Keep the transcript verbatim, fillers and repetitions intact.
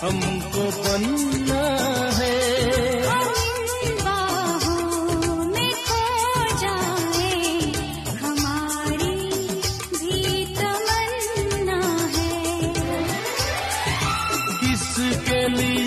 हमको बनना है। हम बाहों में खो जाए, हमारी भी तमन्ना है। किसके लिए